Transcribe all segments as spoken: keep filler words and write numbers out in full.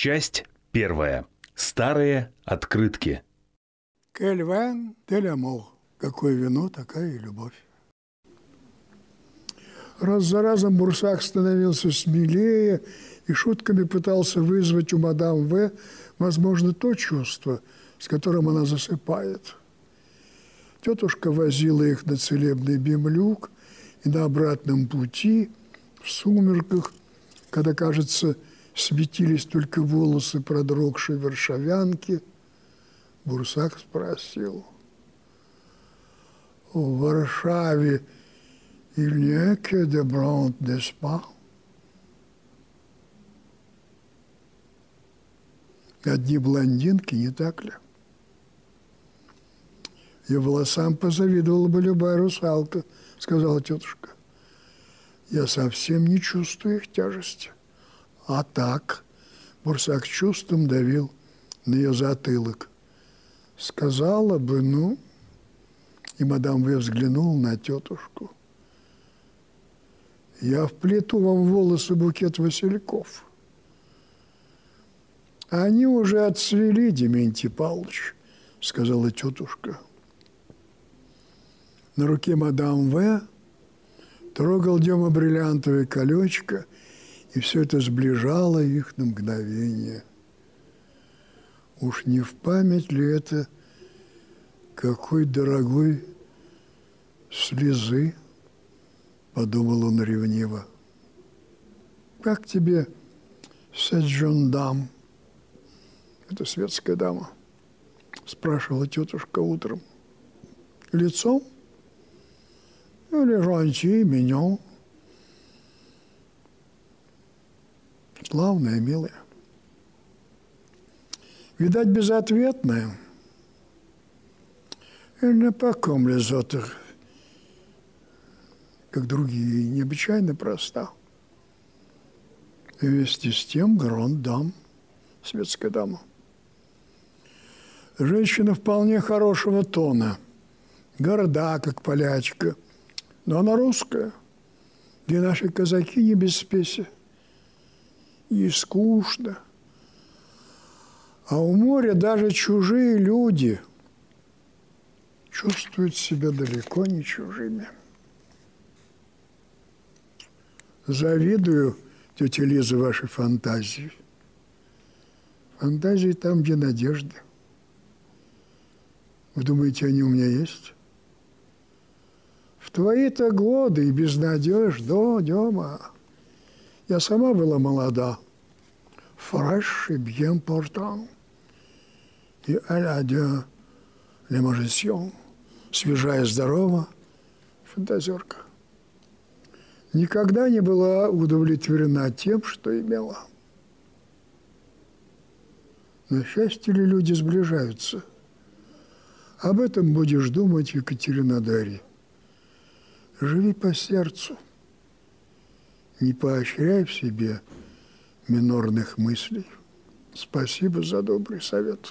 Часть первая. Старые открытки. Quel vin de l'amour. Какое вино, такая и любовь. Раз за разом Бурсак становился смелее и шутками пытался вызвать у мадам В, возможно, то чувство, с которым она засыпает. Тетушка возила их на целебный Бемлюк, и на обратном пути, в сумерках, когда, кажется, светились только волосы продрогшей варшавянки, Бурсак спросил: «В Варшаве il n'y a que des blondes, n'est-ce pas?» Одни блондинки, не так ли? «Я волосам позавидовала бы любая русалка», — сказала тетушка. «Я совсем не чувствую их тяжести». А так, Бурсак чувством давил на ее затылок. Сказала бы, ну... И мадам В взглянул на тетушку. «Я вплету вам в волосы букет васильков». «Они уже отцвели, Дементий Павлович», — сказала тетушка. На руке мадам В трогал Дема бриллиантовое колечко, и все это сближало их на мгновение. Уж не в память ли это какой дорогой слезы, подумал он ревниво. «Как тебе, cette jeune dame?» «Это светская дама», спрашивала тетушка утром. «Лицом? Или gentil, mignon?» Славная, милая. Видать, безответная. Elle n'est pas comme les autres, как другие, необычайно проста. И вместе с тем grande dame, светская дама. Женщина вполне хорошего тона, горда, как полячка, но она русская, где наши казаки не без спеси. И скучно. А у моря даже чужие люди чувствуют себя далеко не чужими. Завидую, тетя Лиза, вашей фантазии. Фантазии там, где надежда. Вы думаете, они у меня есть? В твои-то годы и без надежд, да, Дема. Я сама была молода. Fraîche et bien portant. И elle a de l'émotion. Свежая, здорова, фантазерка. Никогда не была удовлетворена тем, что имела. На счастье ли люди сближаются? Об этом будешь думать в Екатеринодаре. Живи по сердцу. Не поощряй в себе минорных мыслей. Спасибо за добрый совет.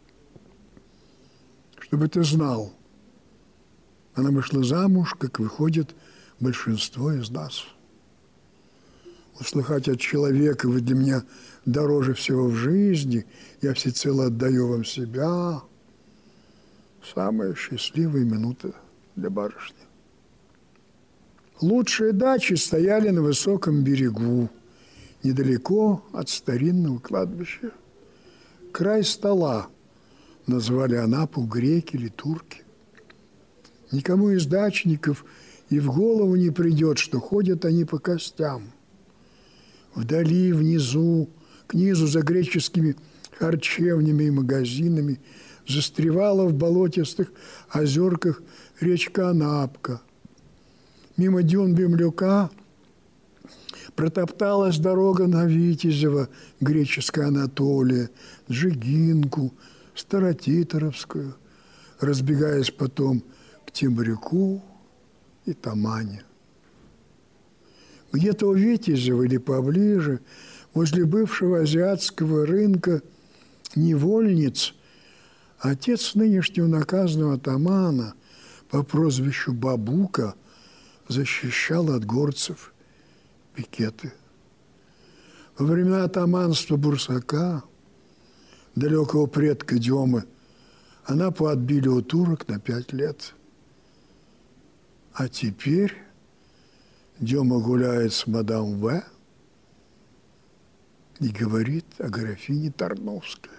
Чтобы ты знал, она вышла замуж, как выходит большинство из нас. Услыхать от человека: «Вы для меня дороже всего в жизни, я всецело отдаю вам себя» – самая счастливая минута для барышни. Лучшие дачи стояли на высоком берегу, недалеко от старинного кладбища. Край стола назвали Анапу греки или турки. Никому из дачников и в голову не придет, что ходят они по костям. Вдали, внизу, к низу за греческими харчевнями и магазинами застревала в болотистых озерках речка Анапка. Мимо дюн Бемлюка протопталась дорога на Витязево, греческая Анатолия, Джигинку, Старотитаровскую, разбегаясь потом к Темрюку и Тамане. Где-то у Витязева или поближе, возле бывшего азиатского рынка невольниц, отец нынешнего наказанного атамана по прозвищу Бабука защищал от горцев пикеты. Во времена атаманства Бурсака, далекого предка Демы, Анапу отбили у турок на пять лет. А теперь Дема гуляет с мадам В. и говорит о графине Тарновской.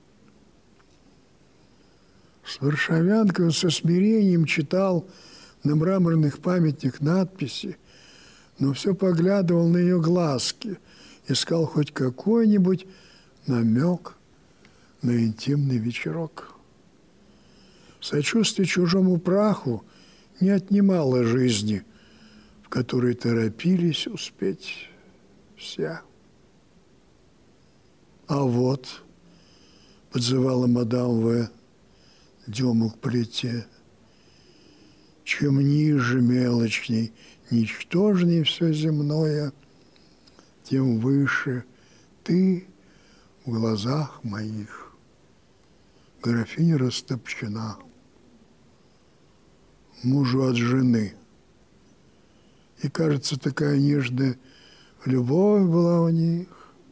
С варшавянкой он со смирением читал на мраморных памятниках надписи, но все поглядывал на ее глазки, искал хоть какой-нибудь намек на интимный вечерок. Сочувствие чужому праху не отнимало жизни, в которой торопились успеть все. А вот, подзывала мадам В. Дему к плите, чем ниже, мелочней, ничтожней все земное, тем выше ты в глазах моих. Графиня растопчена. Мужу от жены. И, кажется, такая нежная любовь была у них.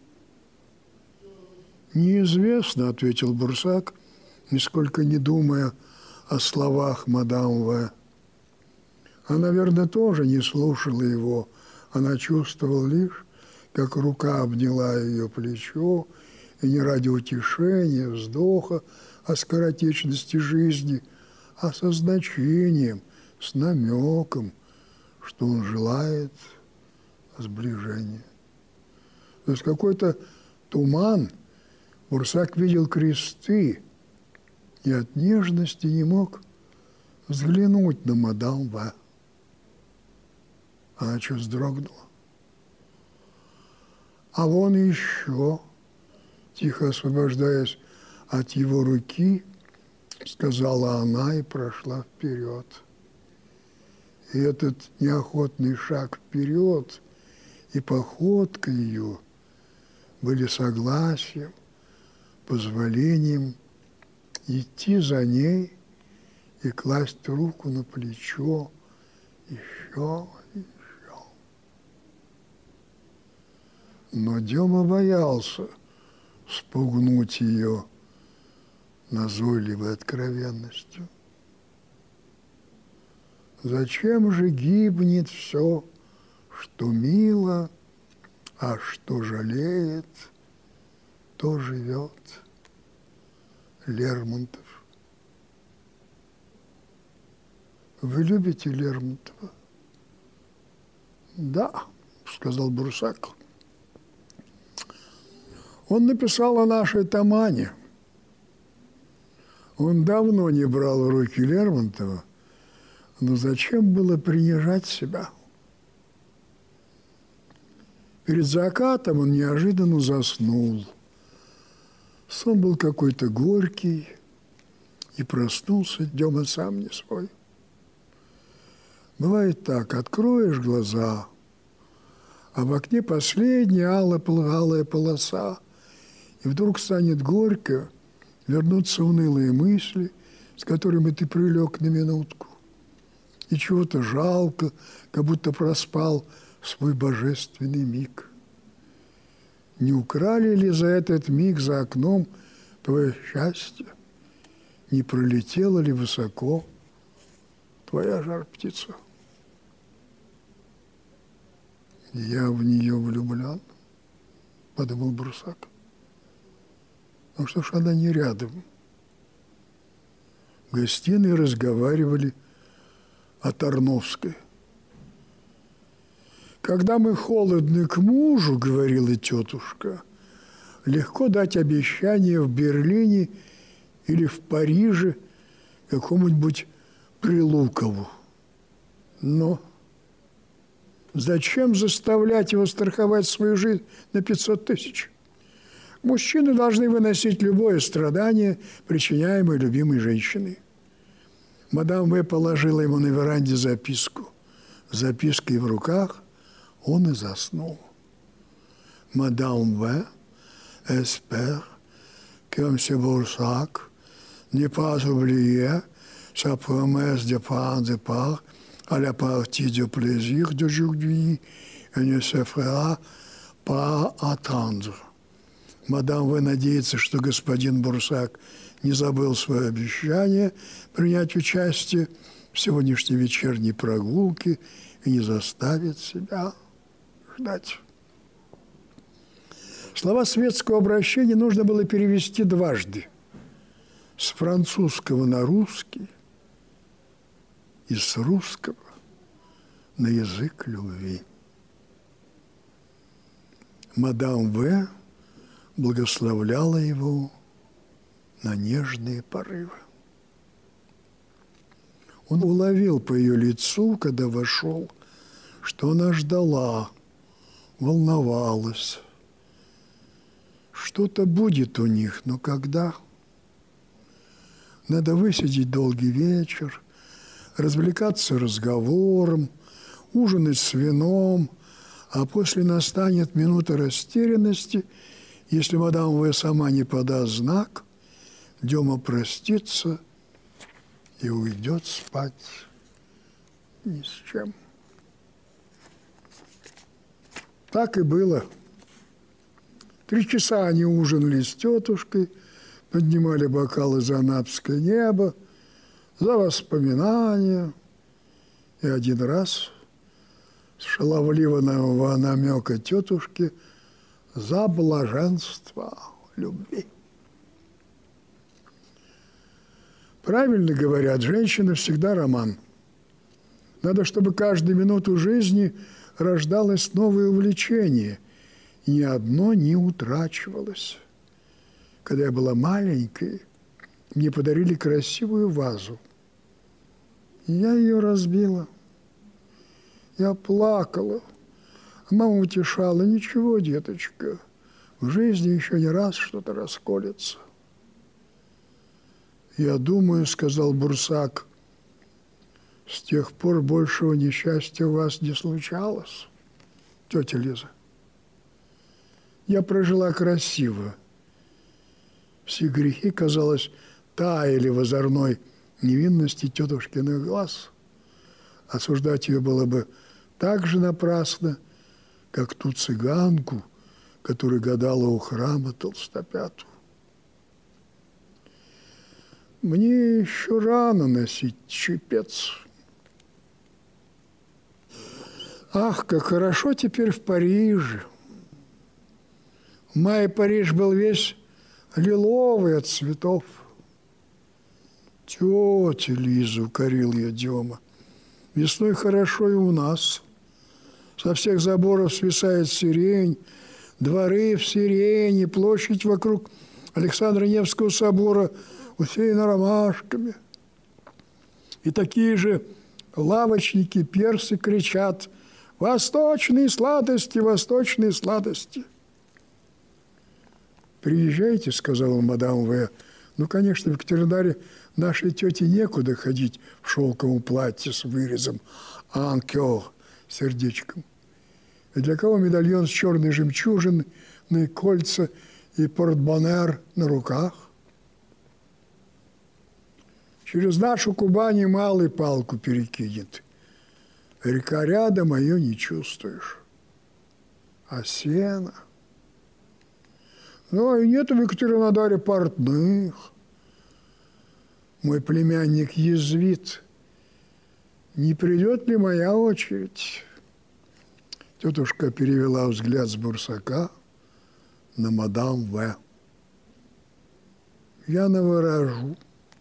«Неизвестно», — ответил Бурсак, нисколько не думая о словах мадам В. Она, наверное, тоже не слушала его. Она чувствовала лишь, как рука обняла ее плечо, и не ради утешения, вздоха о скоротечности жизни, а со значением, с намеком, что он желает сближения. То есть какой-то туман. Бурсак видел кресты и от нежности не мог взглянуть на мадам В. Она чуть вздрогнула. А вон еще, тихо освобождаясь от его руки, сказала она и прошла вперед. И этот неохотный шаг вперед и походка ее были согласием, позволением идти за ней и класть руку на плечо еще, еще. Но Дема боялся спугнуть ее назойливой откровенностью. Зачем же гибнет все, что мило, а что жалеет, то живет? Лермонтов. Вы любите Лермонтова? Да, сказал Бурсак. Он написал о нашей Тамане. Он давно не брал в руки Лермонтова, но зачем было принижать себя? Перед закатом он неожиданно заснул. Сон был какой-то горький, и проснулся Дема сам не свой. Бывает так, откроешь глаза, а в окне последняя алая полоса, и вдруг станет горько, вернутся унылые мысли, с которыми ты прилег на минутку, и чего-то жалко, как будто проспал свой божественный миг. Не украли ли за этот миг за окном твое счастье? Не пролетела ли высоко твоя жар-птица? Я в нее влюблен, подумал Бурсак. Ну что ж, она не рядом. В гостиной разговаривали о Тарновской. Когда мы холодны к мужу, говорила тетушка, легко дать обещание в Берлине или в Париже какому-нибудь Прилукову. Но зачем заставлять его страховать свою жизнь на пятьсот тысяч? Мужчины должны выносить любое страдание, причиняемое любимой женщиной. Мадам В. положила ему на веранде записку. С запиской в руках он и заснул. Мадам В. espère que M. Boursac n'ait pas oublié sa promesse de prendre part à la partie de plaisir d'aujourd'hui et ne se fera pas attendre. Мадам В. надеется, что господин Бурсак не забыл свое обещание принять участие в сегодняшней вечерней прогулке и не заставит себя ждать. Слова светского обращения нужно было перевести дважды. С французского на русский и с русского на язык любви. Мадам В. благословляла его на нежные порывы. Он уловил по ее лицу, когда вошел, что она ждала, волновалась. Что-то будет у них, но когда? Надо высидеть долгий вечер, развлекаться разговором, ужинать с вином, а после настанет минута растерянности. Если мадам В. сама не подаст знак, Дема простится и уйдет спать ни с чем. Так и было. Три часа они ужинали с тетушкой, поднимали бокалы за анапское небо, за воспоминания. И один раз с шаловливого намека тетушки за блаженство любви. Правильно говорят, женщина всегда роман. Надо, чтобы каждую минуту жизни рождалось новое увлечение, и ни одно не утрачивалось. Когда я была маленькой, мне подарили красивую вазу. И я ее разбила. Я плакала. Мама утешала: ничего, деточка, в жизни еще не раз что-то расколется. Я думаю, сказал Бурсак, с тех пор большего несчастья у вас не случалось, тетя Лиза. Я прожила красиво. Все грехи, казалось, таяли в озорной невинности тетушкиных глаз. Осуждать ее было бы так же напрасно, как ту цыганку, которая гадала у храма Толстопяту. Мне еще рано носить чепец. Ах, как хорошо теперь в Париже. В мае Париж был весь лиловый от цветов. Тетя Лиза, укорил я Дема, весной хорошо и у нас. Со всех заборов свисает сирень, дворы в сирени, площадь вокруг Александра Невского собора усеяна ромашками. И такие же лавочники, персы кричат: «Восточные сладости, восточные сладости!» «Приезжайте», — сказала мадам В. «Ну, конечно, в Екатеринодаре нашей тете некуда ходить в шелковом платье с вырезом «анкёр» сердечком. И для кого медальон с черной жемчужиной, кольца и портбоннер на руках? Через нашу Кубань малый палку перекинет. Река рядом, а ее не чувствуешь. А сено? Ну, и нету в Екатеринодаре портных. Мой племянник язвит. Не придет ли моя очередь?» Тетушка перевела взгляд с Бурсака на мадам В. «Я наворожу».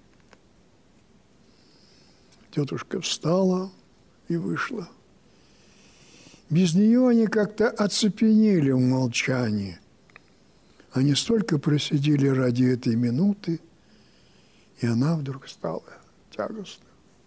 Тетушка встала и вышла. Без нее они как-то оцепенели в молчании. Они столько просидели ради этой минуты, и она вдруг стала тягостна.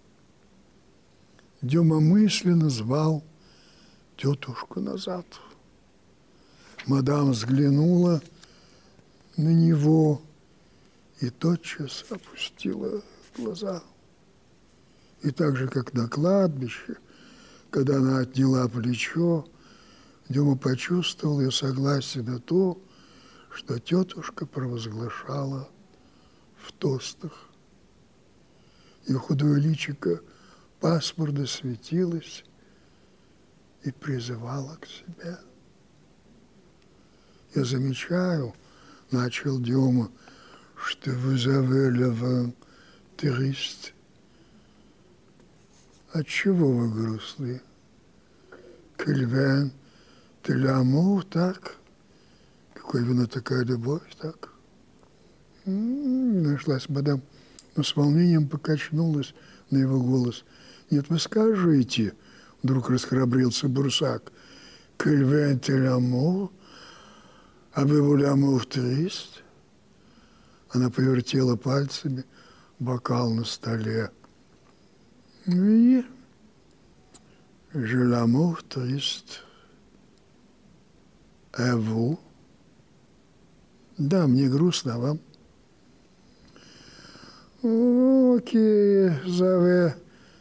Дема мысленно звал тетушку назад. Мадам взглянула на него и тотчас опустила глаза. И так же, как на кладбище, когда она отняла плечо, Дема почувствовал ее согласие на то, что тетушка провозглашала в тостах. И худое личико пасмурно светилось и призывало к себе. Я замечаю, начал Дема, что вы завели трист. Отчего вы грустны? Кельвен, ты лямур, так? Какой вина такая любовь, так? М-м, нашлась мадам, но с волнением покачнулась на его голос. Нет, вы скажите, вдруг расхрабрился Бурсак. Кельвен, ты лямур? А вы в лямур трист? Она повертела пальцами бокал на столе. Oui, je l'amour triste. А vous? Да, мне грустно, а вам? Окей, зове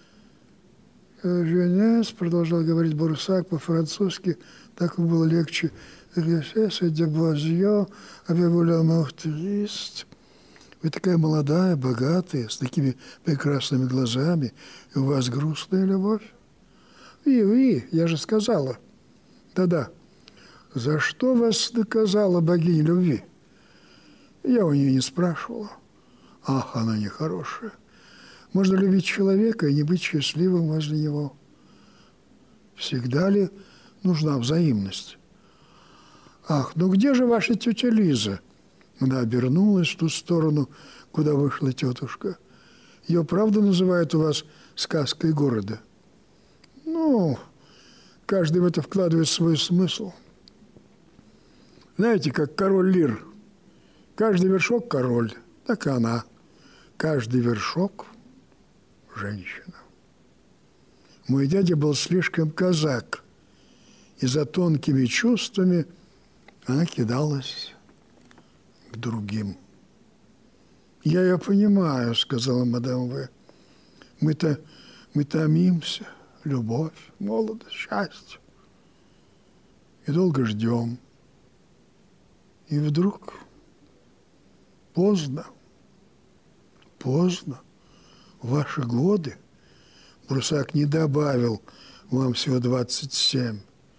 Женес, продолжал говорить Бурсак по-французски, так было легче. Ресес де Буазье, avez-vous l'amour triste? Вы такая молодая, богатая, с такими прекрасными глазами, и у вас грустная любовь? Ви, ви, я же сказала. Да-да. За что вас наказала богиня любви? Я у нее не спрашивала. Ах, она нехорошая. Можно любить человека и не быть счастливым возле него. Всегда ли нужна взаимность? Ах, ну где же ваша тетя Лиза? Она обернулась в ту сторону, куда вышла тетушка. Ее правда называют у вас сказкой города? Ну, каждый в это вкладывает свой смысл. Знаете, как король Лир. Каждый вершок – король, так и она. Каждый вершок – женщина. Мой дядя был слишком казак, и за тонкими чувствами она кидалась к другим. «Я ее понимаю», – сказала мадам В. «Мы-то мы томимся, любовь, молодость, счастье. И долго ждем. И вдруг поздно, поздно, в ваши годы, Бурсак не добавил, вам всего двадцать семь.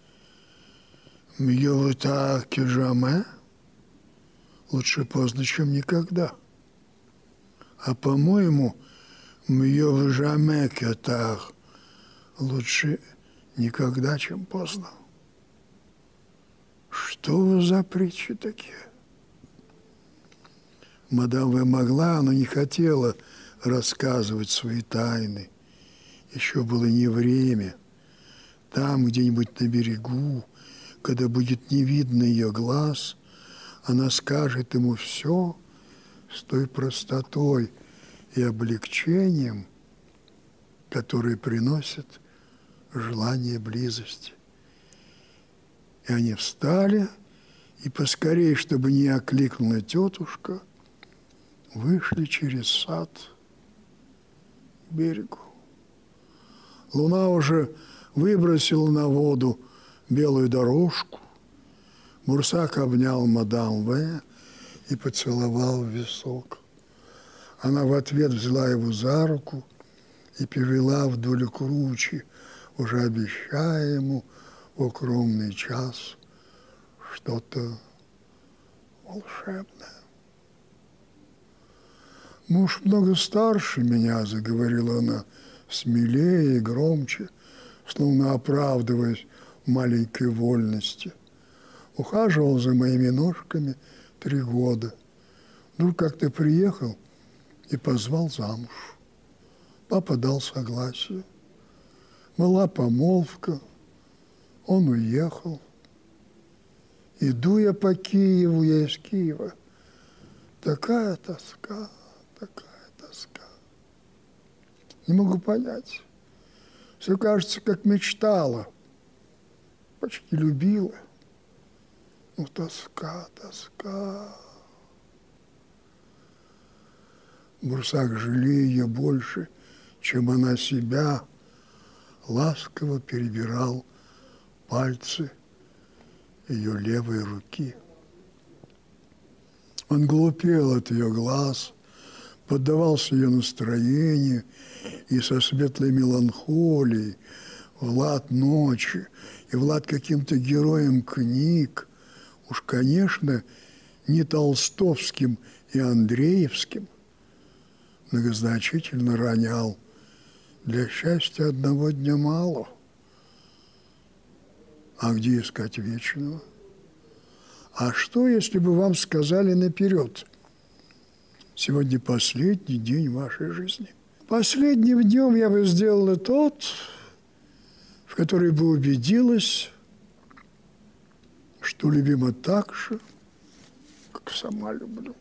Мье вы так кежаме? Лучше поздно, чем никогда. А по-моему, мье вы жаме кетар. Лучше никогда, чем поздно. Что вы за притчи такие? Мадам В. могла, но не хотела рассказывать свои тайны. Еще было не время. Там, где-нибудь на берегу, когда будет не видно ее глаз, она скажет ему все с той простотой и облегчением, которые приносят желание близости. И они встали, и поскорее, чтобы не окликнула тетушка, вышли через сад к берегу. Луна уже выбросила на воду белую дорожку. Бурсак обнял мадам В. и поцеловал в висок. Она в ответ взяла его за руку и повела вдоль кручи, уже обещая ему в укромный час что-то волшебное. «Муж много старше меня», — заговорила она, смелее и громче, словно оправдываясь в маленькой вольности. Ухаживал за моими ножками три года. Вдруг как-то приехал и позвал замуж. Папа дал согласие. Была помолвка, он уехал. Иду я по Киеву, я из Киева. Такая тоска, такая тоска. Не могу понять. Все кажется, как мечтала. Почти любила. Ну, тоска, тоска. Бурсак, жалея ее больше, чем она себя, ласково перебирал пальцы ее левой руки. Он глупел от ее глаз, поддавался ее настроению и со светлой меланхолией, Влад ночи и Влад каким-то героем книг Уж, конечно, не толстовским и андреевским, многозначительно ронял. Для счастья одного дня мало. А где искать вечного? А что, если бы вам сказали наперед? Сегодня последний день вашей жизни. Последним днем я бы сделала тот, в который бы убедилась, что любима так же, как сама люблю.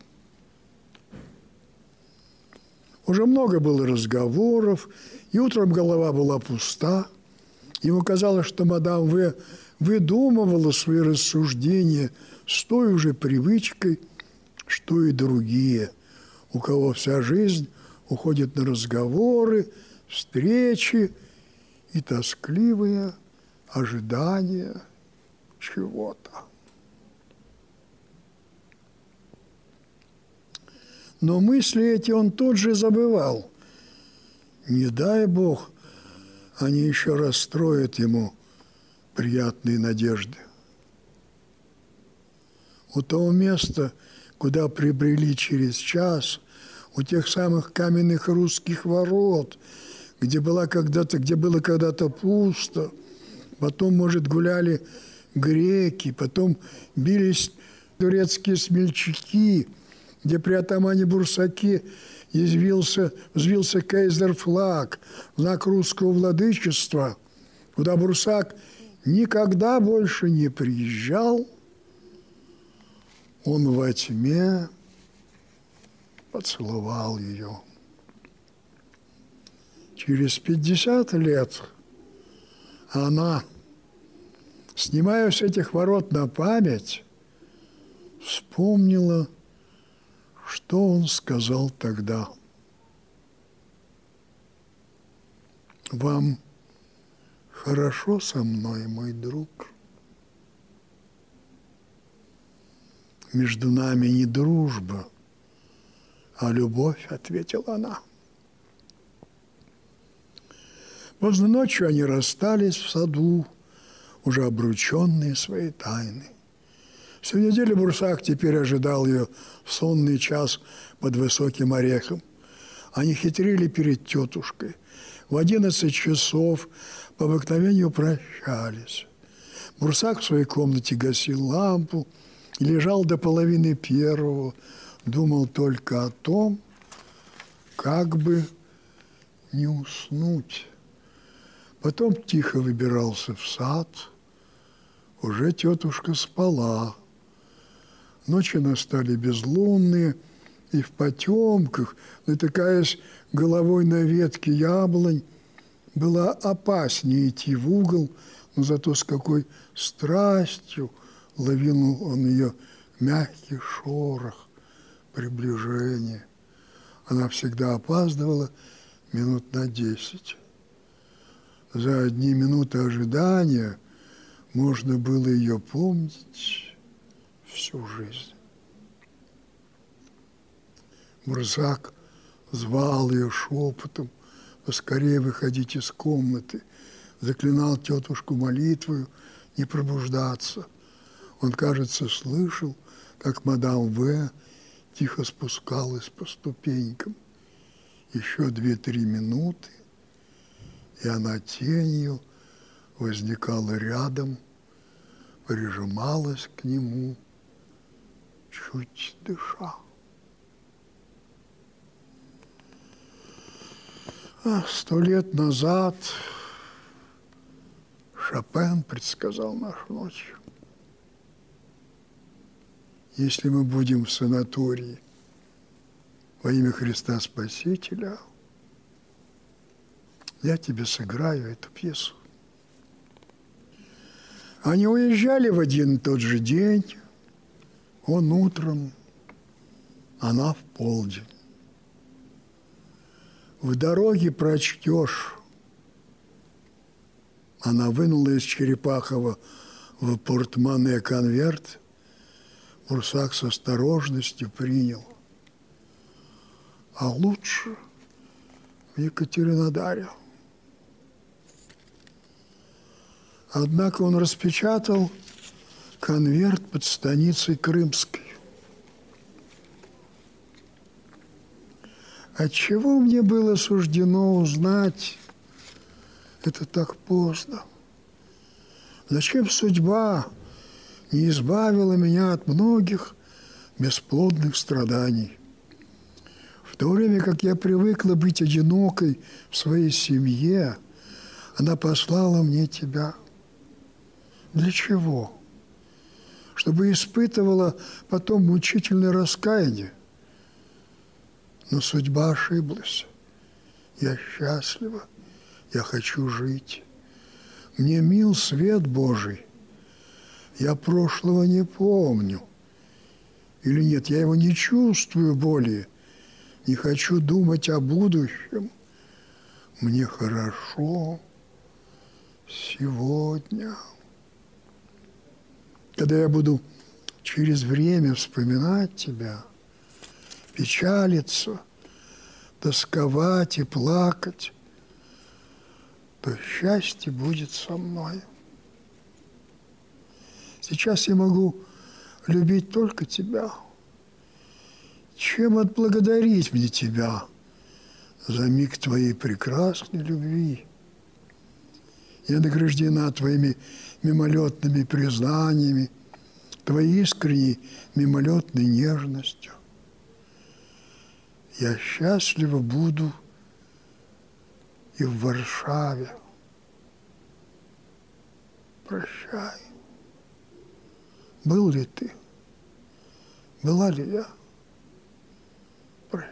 Уже много было разговоров, и утром голова была пуста. Ему казалось, что мадам В. выдумывала свои рассуждения с той же привычкой, что и другие, у кого вся жизнь уходит на разговоры, встречи и тоскливые ожидания чего-то. Но мысли эти он тут же забывал. Не дай Бог, они еще расстроят ему приятные надежды. У того места, куда прибрели через час, у тех самых каменных русских ворот, где, была когда-то, где было когда-то пусто, потом, может, гуляли греки, потом бились турецкие смельчаки, где при атамане Бурсаке извился, взвился кайзер-флаг, знак русского владычества, куда Бурсак никогда больше не приезжал, он во тьме поцеловал ее. Через пятьдесят лет она, снимая с этих ворот на память, вспомнила, что он сказал тогда. «Вам хорошо со мной, мой друг? Между нами не дружба, а любовь», — ответила она. Поздно ночью они расстались в саду, уже обрученные своей тайной. Всю неделю Бурсак теперь ожидал ее в сонный час под высоким орехом. Они хитрили перед тетушкой. В одиннадцать часов по обыкновению прощались. Бурсак в своей комнате гасил лампу и лежал до половины первого, думал только о том, как бы не уснуть. Потом тихо выбирался в сад. Уже тетушка спала. Ночи настали безлунные, и в потемках, натыкаясь головой на ветки яблонь, было опаснее идти в угол, но зато с какой страстью ловил он ее мягкий шорох, приближение. Она всегда опаздывала минут на десять. За одни минуты ожидания можно было ее помнить всю жизнь. Бурсак звал ее шепотом поскорее выходить из комнаты, заклинал тетушку молитвою не пробуждаться. Он, кажется, слышал, как мадам В. тихо спускалась по ступенькам. Еще две-три минуты, и она тенью возникала рядом, прижималась к нему, чуть дыша. А сто лет назад Шопен предсказал нашу ночь. Если мы будем в санатории во имя Христа Спасителя, я тебе сыграю эту пьесу. Они уезжали в один и тот же день, он утром, она в полдень. В дороге прочтешь. Она вынула из Черепахова в портмоне конверт. Бурсак с осторожностью принял. А лучше в Екатеринодаре. Однако он распечатал конверт под станицей Крымской. Отчего мне было суждено узнать это так поздно? Зачем судьба не избавила меня от многих бесплодных страданий? В то время как я привыкла быть одинокой в своей семье, она послала мне тебя. Для чего? Чтобы испытывала потом мучительное раскаяние. Но судьба ошиблась. Я счастлива, я хочу жить. Мне мил свет Божий. Я прошлого не помню. Или нет, я его не чувствую более. Не хочу думать о будущем. Мне хорошо сегодня. Когда я буду через время вспоминать тебя, печалиться, тосковать и плакать, то счастье будет со мной. Сейчас я могу любить только тебя. Чем отблагодарить мне тебя за миг твоей прекрасной любви? Я награждена твоими мимолетными признаниями, твоей искренней мимолетной нежностью. Я счастлива буду и в Варшаве. Прощай. Был ли ты? Была ли я? Прощай.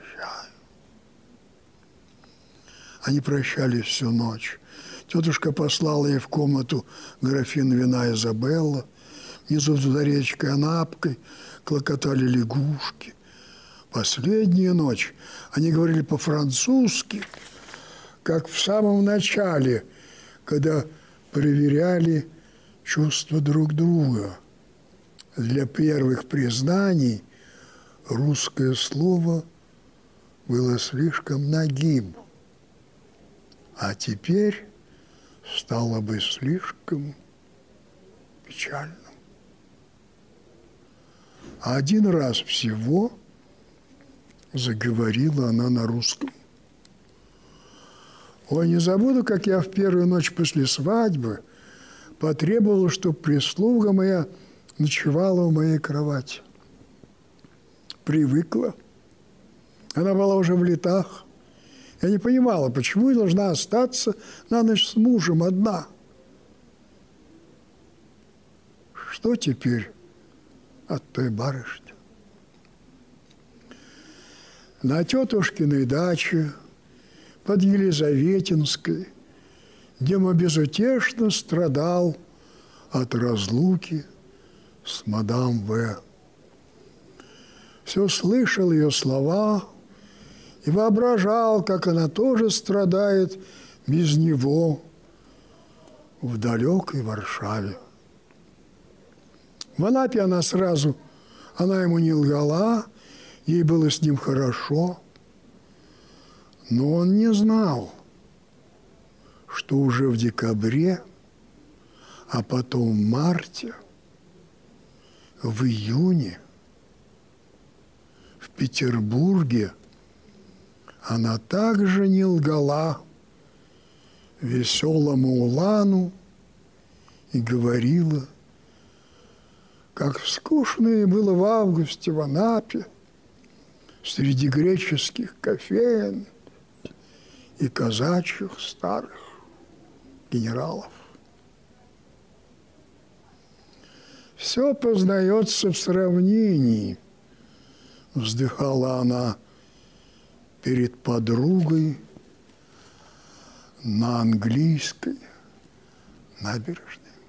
Они прощались всю ночь. Тетушка послала ей в комнату графин вина Изабелла. Внизу за речкой Анапкой клокотали лягушки. Последняя ночь они говорили по-французски, как в самом начале, когда проверяли чувства друг друга. Для первых признаний русское слово было слишком нагим, а теперь стало бы слишком печальным. А один раз всего заговорила она на русском. Ой, не забуду, как я в первую ночь после свадьбы потребовала, чтобы прислуга моя ночевала в моей кровати. Привыкла. Она была уже в летах. Я не понимала, почему я должна остаться на ночь с мужем одна. Что теперь от той барышни? На тетушкиной даче под Елизаветинской Дема безутешно страдал от разлуки с мадам В. Все слышал ее слова и воображал, как она тоже страдает без него в далекой Варшаве. В Анапе она сразу, она ему не лгала, ей было с ним хорошо, но он не знал, что уже в декабре, а потом в марте, в июне в Петербурге она также не лгала веселому Улану и говорила, как скучно ей было в августе в Анапе среди греческих кофеен и казачьих старых генералов. Все познается в сравнении, вздыхала она перед подругой на английской набережной.